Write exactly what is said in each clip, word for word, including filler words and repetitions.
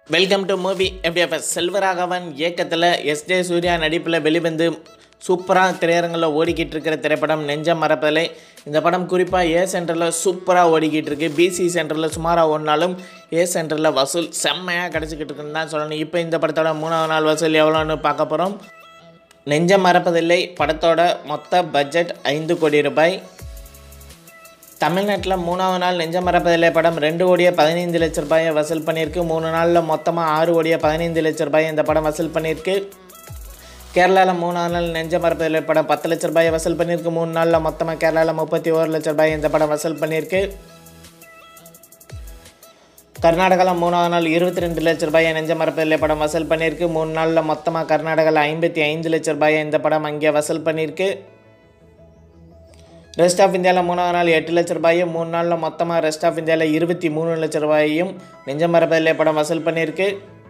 Welcome to movie F D F S. Selvaraghavan இயக்கத்தில் S J Surya நடிப்பில் வெளிவந்து சூப்பராக திரையரங்கில் ஓடிக்கிட்டு இருக்கிற திரைப்படம் நெஞ்சம் மறப்பதில்லை. இந்த படம் குறிப்பாக ஏ சென்டரில் சூப்பராக ஓடிக்கிட்டு இருக்கு. பிசி சென்டரில் சுமாராக ஓடினாலும் ஏ சென்டரில் வசூல் செம்மையாக கிடச்சிக்கிட்டு இருக்குன்னு தான் சொல்லணும். இப்போ இந்த படத்தோட மூணாவது நாள் வசூல் எவ்வளோன்னு பார்க்க போகிறோம். நெஞ்சம் மறப்பதில்லை படத்தோட மொத்த பட்ஜெட் ஐந்து கோடி ரூபாய். தமிழ்நாட்டில் மூணாவது நாள் நெஞ்சம் மறப்பதில்லை படம் ரெண்டு கோடியே பதினைந்து லட்ச ரூபாயை வசூல் பண்ணியிருக்கு. மூணு நாளில் மொத்தமாக ஆறு கோடியே பதினைந்து லட்ச ரூபாயை இந்த படம் வசூல் பண்ணியிருக்கு. கேரளாவில் மூணாவது நாள் நெஞ்சம் மறப்பதில்லை படம் பத்து லட்ச ரூபாயை வசூல் பண்ணியிருக்கு. மூணு நாளில் மொத்தமாக கேரளாவில் முப்பத்தி ஒரு லட்ச ரூபாயை இந்த படம் வசூல் பண்ணியிருக்கு. கர்நாடகாவில் மூணாவது நாள் இருபத்தி ரெண்டு லட்ச ரூபாயை நெஞ்சம் மறப்பதில்லை படம் வசூல் பண்ணியிருக்கு. மூணு நாளில் மொத்தமாக கர்நாடகாவில் ஐம்பத்தி ஐந்து லட்ச ரூபாயை இந்த படம் அங்கே வசூல் பண்ணியிருக்கு. ரெஸ்ட் ஆஃப் இந்தியாவில் மூணாவது நாள் எட்டு லட்ச ரூபாயும் மூணு நாளில் மொத்தமாக ரெஸ்ட் ஆஃப் இந்தியாவில் இருபத்தி மூணு லட்ச ரூபாயையும் நெஞ்சம் மறப்பதில்லை படம் வசூல் பண்ணியிருக்கு.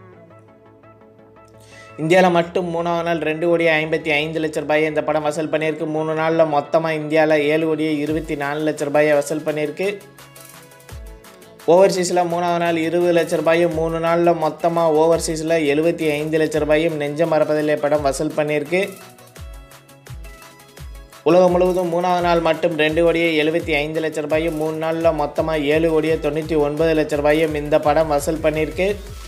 இந்தியாவில் மட்டும் மூணாவது நாள் ரெண்டு கோடியே ஐம்பத்தி ஐந்து லட்ச ரூபாயை இந்த படம் வசூல் பண்ணியிருக்கு. மூணு நாளில் மொத்தமாக இந்தியாவில் ஏழு கோடியே இருபத்தி நாலு லட்ச ரூபாயை வசூல் பண்ணியிருக்கு. ஓவர்சீஸில் மூணாவது நாள் இருபது லட்ச ரூபாயும் மூணு நாளில் மொத்தமாக ஓவர்சீஸில் எழுபத்தி ஐந்து லட்ச ரூபாயும் நெஞ்சம் மறப்பதில்லை படம் வசூல் பண்ணியிருக்கு. உலகம் முழுவதும் மூணாவது நாள் மட்டும் ரெண்டு கோடியே எழுபத்தி ஐந்து லட்ச ரூபாயும் மூணு நாளில் மொத்தமாக ஏழு கோடியே தொண்ணூற்றி ஒன்பது லட்ச ரூபாயும் இந்த படம் வசூல் பண்ணியிருக்கு.